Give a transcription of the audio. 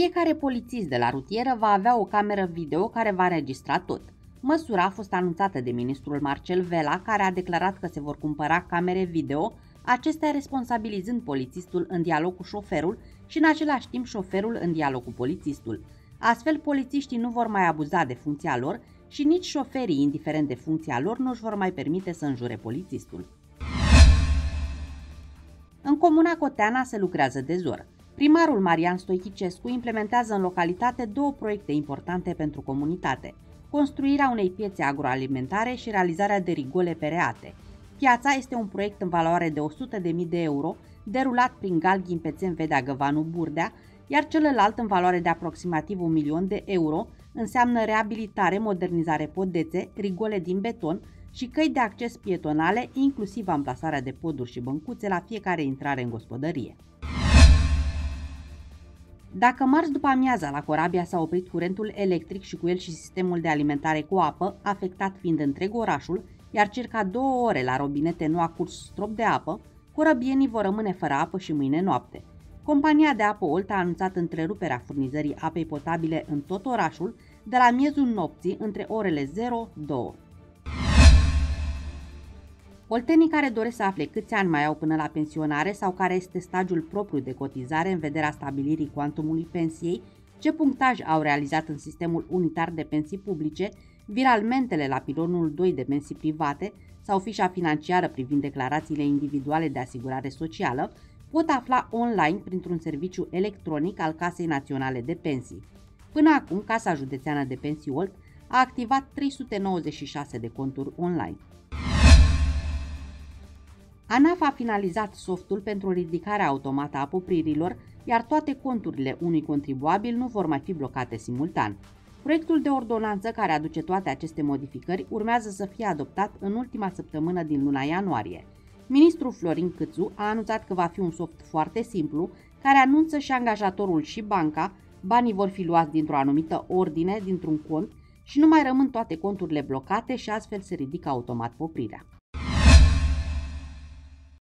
Fiecare polițist de la rutieră va avea o cameră video care va înregistra tot. Măsura a fost anunțată de ministrul Marcel Vela, care a declarat că se vor cumpăra camere video, acestea responsabilizând polițistul în dialog cu șoferul și în același timp șoferul în dialog cu polițistul. Astfel, polițiștii nu vor mai abuza de funcția lor și nici șoferii, indiferent de funcția lor, nu își vor mai permite să înjure polițistul. În comuna Coteana se lucrează de zor. Primarul Marian Stoichicescu implementează în localitate două proiecte importante pentru comunitate: construirea unei piețe agroalimentare și realizarea de rigole pereate. Piața este un proiect în valoare de 100.000 de euro, derulat prin Galghin, Pețen, Vedea, Găvanu, Burdea, iar celălalt în valoare de aproximativ 1.000.000 de euro înseamnă reabilitare, modernizare podețe, rigole din beton și căi de acces pietonale, inclusiv amplasarea de poduri și băncuțe la fiecare intrare în gospodărie. Dacă marți după amiaza la Corabia s-a oprit curentul electric și cu el și sistemul de alimentare cu apă, afectat fiind întreg orașul, iar circa 2 ore la robinete nu a curs strop de apă, corăbienii vor rămâne fără apă și mâine noapte. Compania de apă Olt a anunțat întreruperea furnizării apei potabile în tot orașul de la miezul nopții între orele 0-2. Oltenii care doresc să afle câți ani mai au până la pensionare sau care este stagiul propriu de cotizare în vederea stabilirii cuantumului pensiei, ce punctaj au realizat în sistemul unitar de pensii publice, viralmentele la pilonul 2 de pensii private sau fișa financiară privind declarațiile individuale de asigurare socială, pot afla online printr-un serviciu electronic al Casei Naționale de Pensii. Până acum, Casa Județeană de Pensii Olt a activat 396 de conturi online. ANAF a finalizat softul pentru ridicarea automată a popririlor, iar toate conturile unui contribuabil nu vor mai fi blocate simultan. Proiectul de ordonanță care aduce toate aceste modificări urmează să fie adoptat în ultima săptămână din luna ianuarie. Ministrul Florin Câțu a anunțat că va fi un soft foarte simplu, care anunță și angajatorul și banca, banii vor fi luați dintr-o anumită ordine, dintr-un cont și nu mai rămân toate conturile blocate și astfel se ridică automat poprirea.